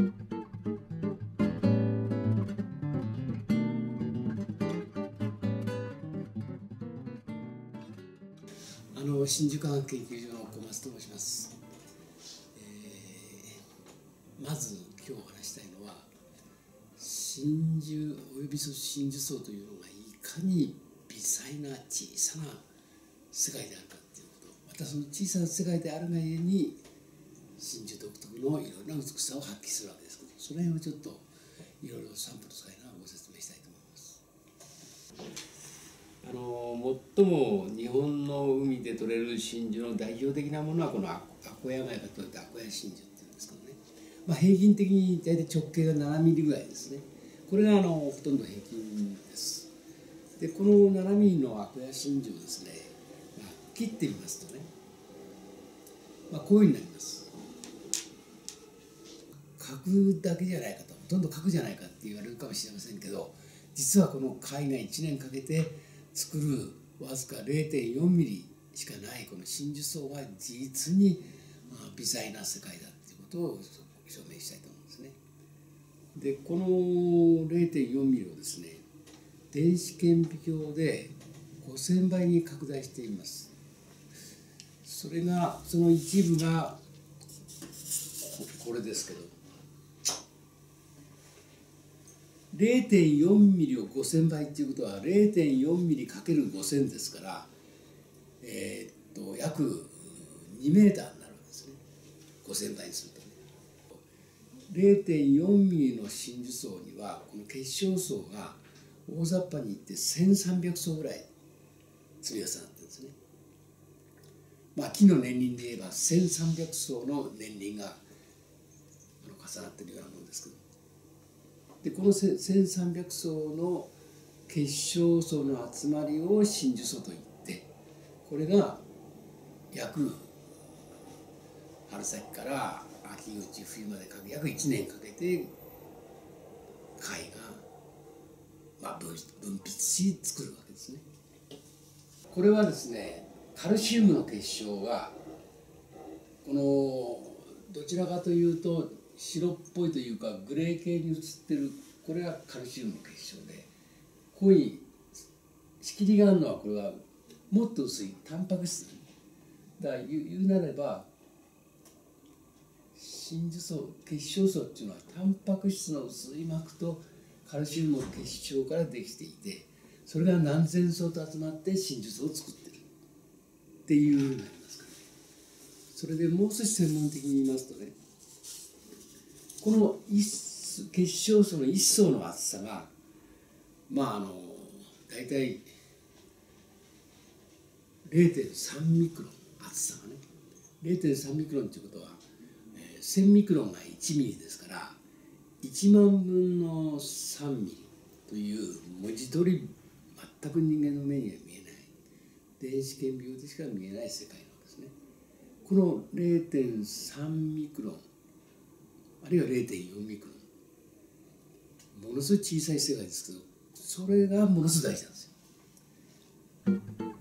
新宿科学研究所の小松と申します。まず今日お話したいのは真珠および真珠層というのがいかに微細な小さな世界であるかということ、またその小さな世界であるがゆえに真珠独特のいろいろな美しさを発揮するわけですけど、その辺をちょっといろいろサンプル使いながらご説明したいと思います。最も日本の海で取れる真珠の代表的なものはこのアコヤ貝が取れたアコヤ真珠っていうんですけどね、平均的に大体直径が7ミリぐらいですね。これがほとんど平均です。でこの7ミリのアコヤ真珠をですね、切ってみますとね、こういうふうになります。角だけじゃないかと、ほとんど角じゃないかって言われるかもしれませんけど、実はこの貝が1年かけて作るわずか 0.4 ミリしかないこの真珠層は実に微細な世界だっていうことを証明したいと思うんですね。でこの 0.4 ミリをですね、電子顕微鏡で5000倍に拡大しています。それがその一部がこれですけど、0.4 ミリを5000倍っていうことは 0.4 ミリ ×5000 ですから、約2メーターになるわけですね。5000倍にするとね。0.4 ミリの真珠層にはこの結晶層が大雑把に言って1300層ぐらい積み重なってるんですね。木の年輪で言えば1300層の年輪が重なっているようなものですけど、でこの1300層の結晶層の集まりを真珠層といって、これが約春先から秋口冬まで約1年かけて貝が分泌し作るわけですね。これはですね、カルシウムの結晶がこのどちらかというと白っぽいというかグレー系に映ってる、これがカルシウムの結晶で、濃い仕切りがあるのはこれはもっと薄いタンパク質だから言うなれば、真珠層結晶層っていうのはタンパク質の薄い膜とカルシウムの結晶からできていて、それが何千層と集まって真珠層を作ってるっていうふうになりますからね。それでもう少し専門的に言いますとね、この結晶層の1層の厚さが大体 0.3 ミクロン、厚さがね 0.3 ミクロンということは、1000ミクロンが1ミリですから、1万分の3ミリという文字通り全く人間の目には見えない、電子顕微鏡でしか見えない世界なんですね。この 0.3 ミクロンあるいは 0.4 ミクロン、ものすごい小さい世界ですけど、それがものすごい大事なんですよ。